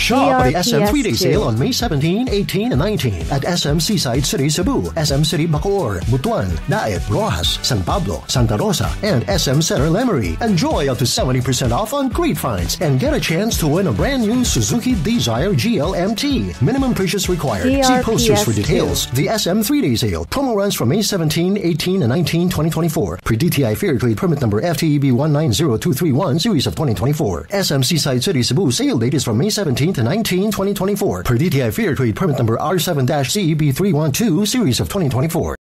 Shop at the SM 3-day sale on May 17, 18, and 19 at SM Seaside City Cebu, SM City Bacoor, Butuan, Daet, Rojas, San Pablo, Santa Rosa, and SM Center Lemery. Enjoy up to 70% off on great finds and get a chance to win a brand new Suzuki Desire GL-MT. Minimum purchase required. DRPS See posters for details. The SM 3-day sale. Promo runs from May 17, 18, and 19, 2024. Per DTI FTEB permit number FTEB-190231 series of 2024. SM Seaside City Cebu sale date is from May 17 to 19, 2024. Per DTI FTEB permit number R7-CEB-312 series of 2024.